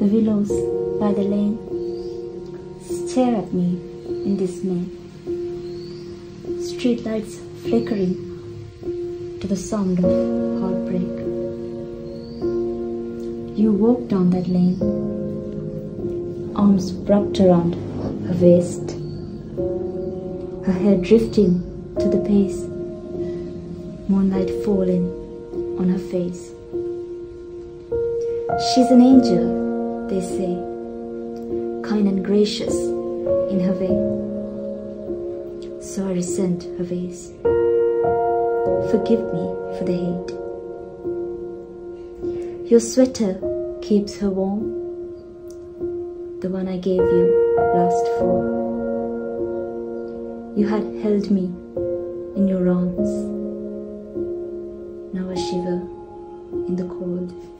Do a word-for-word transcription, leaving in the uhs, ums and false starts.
The willows by the lane stare at me in dismay. Streetlights flickering to the sound of heartbreak. You walk down that lane, arms wrapped around her waist, her hair drifting to the pace, moonlight falling on her face. She's an angel, they say, kind and gracious in her way. So I resent her ways. Forgive me for the hate. Your sweater keeps her warm, the one I gave you last fall. You had held me in your arms. Now I shiver in the cold.